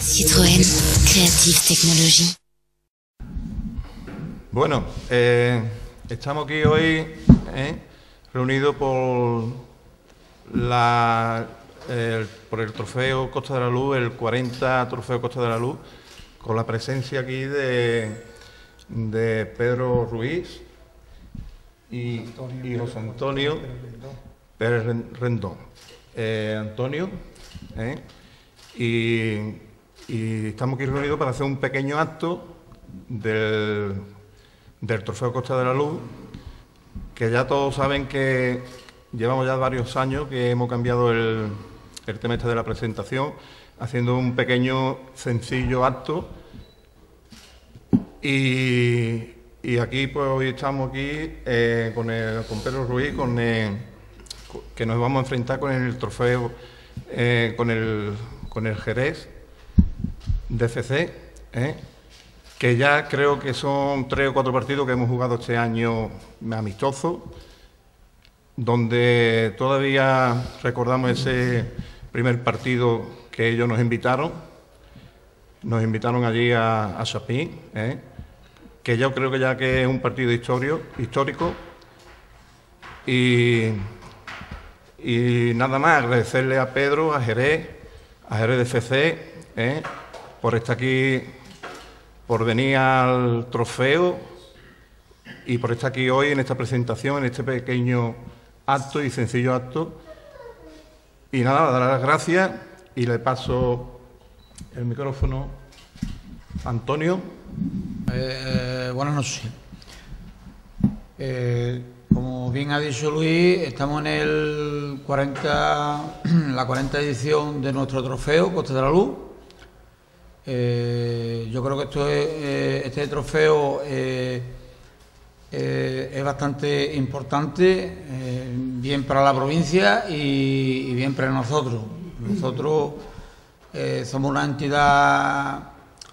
Citroën, Creative Technology. Bueno, estamos aquí hoy reunidos por el Trofeo Costa de la Luz, el 40 Trofeo Costa de la Luz, con la presencia aquí de Pedro Ruiz y José Antonio Pérez Rendón. Antonio, y estamos aquí reunidos para hacer un pequeño acto del Trofeo Costa de la Luz, que ya todos saben que llevamos ya varios años que hemos cambiado el tema de la presentación, haciendo un pequeño, sencillo acto. Y aquí, pues hoy estamos aquí con Pedro Ruiz, que nos vamos a enfrentar con el trofeo, con el Jerez de FC, que ya creo que son 3 o 4 partidos que hemos jugado este año amistosos, donde todavía recordamos ese primer partido que ellos nos invitaron allí a Chapín, que yo creo que ya que es un partido histórico, y nada más agradecerle a Pedro, a Jerez de FC, por estar aquí, por venir al trofeo y por estar aquí hoy en esta presentación, en este pequeño acto y sencillo acto. Y nada, dar las gracias y le paso el micrófono a Antonio. Buenas noches. Como bien ha dicho Luis, estamos en la 40 edición de nuestro trofeo Costa de la Luz. Yo creo que este trofeo es bastante importante, bien para la provincia y bien para nosotros. Nosotros somos una entidad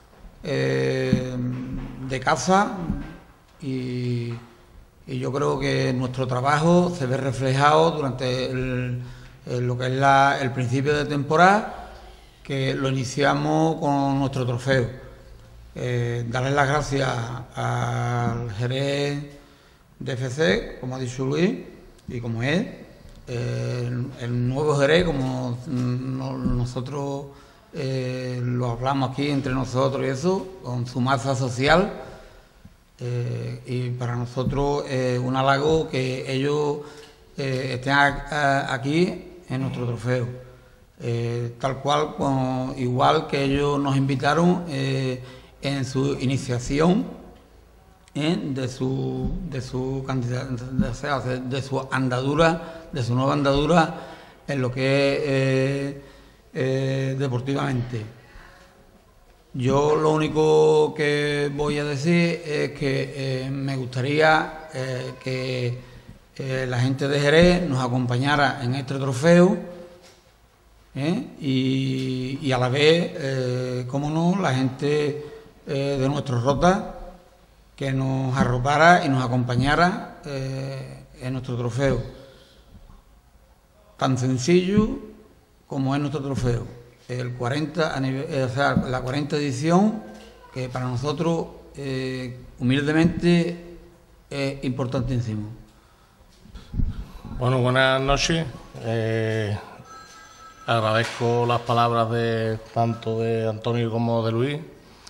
de caza y yo creo que nuestro trabajo se ve reflejado durante lo que es el principio de temporada, que lo iniciamos con nuestro trofeo. Darles las gracias al Jerez de FC, como ha dicho Luis, y como es, el nuevo Jerez, como nosotros lo hablamos aquí entre nosotros y eso, con su masa social, y para nosotros es un halago que ellos estén aquí en nuestro trofeo. Tal cual, igual que ellos nos invitaron en su iniciación de su andadura, de su nueva andadura en lo que es deportivamente. Yo lo único que voy a decir es que me gustaría que la gente de Jerez nos acompañara en este trofeo. Y a la vez, cómo no, la gente de nuestros Rota, que nos arropara y nos acompañara en nuestro trofeo. Tan sencillo como es nuestro trofeo. La 40 edición, que para nosotros, humildemente, es importantísimo. Bueno, buenas noches. Agradezco las palabras tanto de Antonio como de Luis.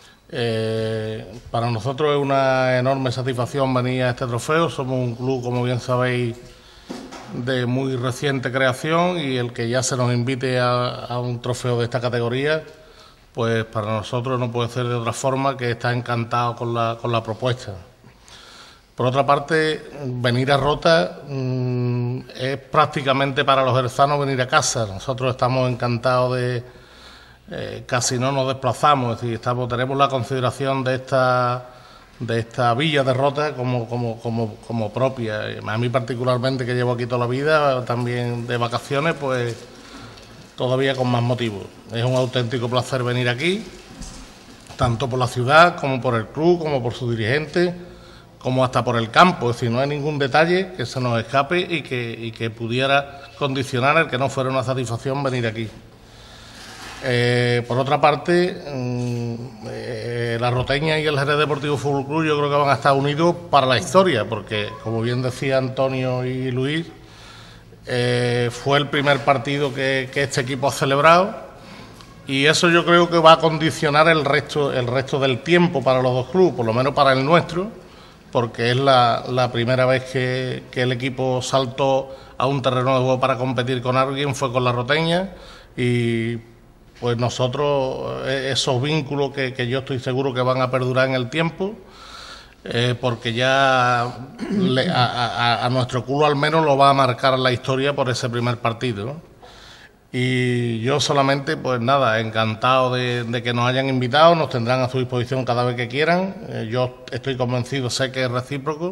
Para nosotros es una enorme satisfacción venir a este trofeo. Somos un club, como bien sabéis, de muy reciente creación, y el que ya se nos invite a un trofeo de esta categoría, pues para nosotros no puede ser de otra forma que estar encantado con la propuesta. Por otra parte, venir a Rota es prácticamente para los jerezanos venir a casa. Nosotros estamos encantados casi no nos desplazamos, es decir, tenemos la consideración de esta villa de Rota como propia. A mí particularmente, que llevo aquí toda la vida, también de vacaciones, pues todavía con más motivo. Es un auténtico placer venir aquí, tanto por la ciudad como por el club, como por sus dirigentes, como hasta por el campo. Es decir, no hay ningún detalle que se nos escape y que pudiera condicionar el que no fuera una satisfacción venir aquí. Por otra parte, la Roteña y el Jerez Deportivo Fútbol Club yo creo que van a estar unidos para la historia, porque, como bien decía Antonio y Luis, fue el primer partido que este equipo ha celebrado, y eso yo creo que va a condicionar el resto del tiempo para los dos clubes, por lo menos para el nuestro, porque es la primera vez que el equipo saltó a un terreno de juego para competir con alguien, fue con la Roteña, y pues nosotros esos vínculos que yo estoy seguro que van a perdurar en el tiempo, porque ya a nuestro club al menos lo va a marcar la historia por ese primer partido, ¿no? Y yo solamente, pues nada, encantado de que nos hayan invitado, nos tendrán a su disposición cada vez que quieran. Yo estoy convencido, sé que es recíproco,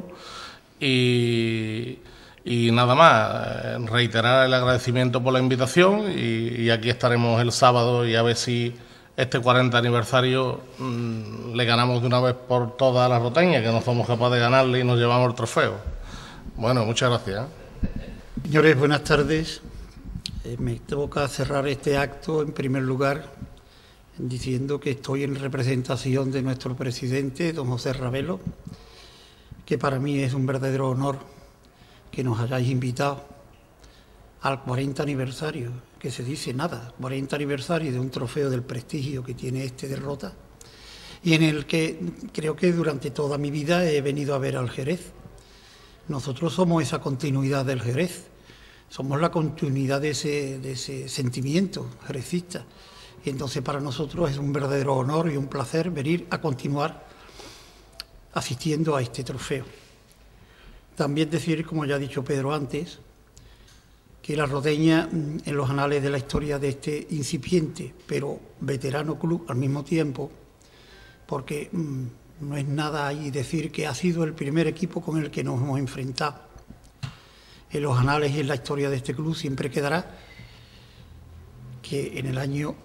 y nada más, reiterar el agradecimiento por la invitación, y aquí estaremos el sábado, y a ver si este 40 aniversario le ganamos de una vez por todas a la Roteña, que no somos capaces de ganarle y nos llevamos el trofeo. Bueno, muchas gracias. Señores, buenas tardes. Me toca cerrar este acto en primer lugar diciendo que estoy en representación de nuestro presidente, don José Ravelo, que para mí es un verdadero honor que nos hayáis invitado al 40 aniversario, que se dice nada, 40 aniversario de un trofeo del prestigio que tiene este Derrota, y en el que creo que durante toda mi vida he venido a ver al Jerez. Nosotros somos esa continuidad del Jerez, somos la continuidad de ese sentimiento jerezista, y entonces para nosotros es un verdadero honor y un placer venir a continuar asistiendo a este trofeo. También decir, como ya ha dicho Pedro antes, que la Roteña, en los anales de la historia de este incipiente pero veterano club al mismo tiempo, porque no es nada ahí decir que ha sido el primer equipo con el que nos hemos enfrentado. En los anales y en la historia de este club siempre quedará que en el año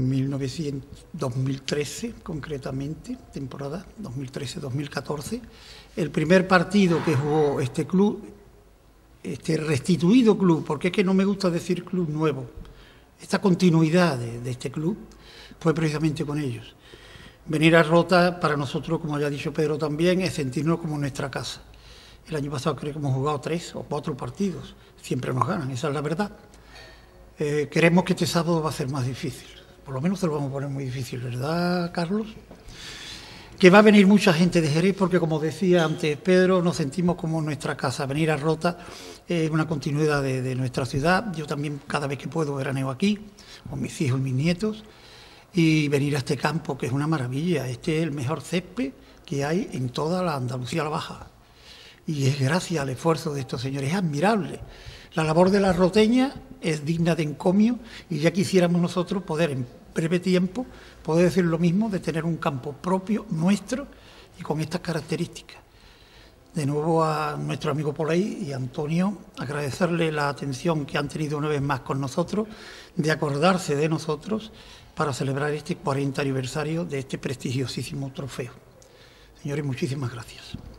2013, concretamente, temporada 2013-2014, el primer partido que jugó este club, este restituido club, porque es que no me gusta decir club nuevo, esta continuidad de este club fue precisamente con ellos. Venir a Rota para nosotros, como ya ha dicho Pedro también, es sentirnos como nuestra casa. El año pasado creo que hemos jugado 3 o 4 partidos, siempre nos ganan, esa es la verdad. Queremos que este sábado va a ser más difícil, por lo menos se lo vamos a poner muy difícil, ¿verdad, Carlos? Que va a venir mucha gente de Jerez, porque como decía antes Pedro, nos sentimos como nuestra casa. Venir a Rota es una continuidad de nuestra ciudad. Yo también cada vez que puedo veraneo aquí, con mis hijos y mis nietos, y venir a este campo, que es una maravilla. Este es el mejor césped que hay en toda la Andalucía la Baja. Y es gracias al esfuerzo de estos señores, es admirable. La labor de la Roteña es digna de encomio, y ya quisiéramos nosotros poder en breve tiempo poder decir lo mismo, de tener un campo propio, nuestro, y con estas características. De nuevo a nuestro amigo Poley y a Antonio, agradecerle la atención que han tenido una vez más con nosotros, de acordarse de nosotros para celebrar este 40 aniversario de este prestigiosísimo trofeo. Señores, muchísimas gracias.